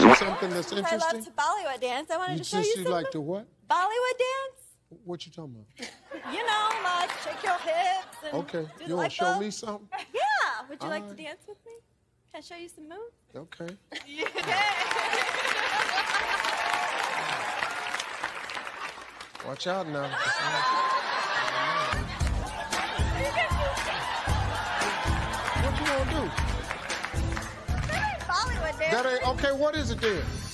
see something that's interesting? I love to Bollywood dance. I wanted to show you something. You like to what? Bollywood dance. What you talking about? You know, like shake your hips and okay. do You want to show me something? Yeah. Would you like to dance with me? Can I show you some moves? Okay. Yeah. Watch out now. What you gonna do? That ain't Bollywood dance. That ain't, okay, what is it then?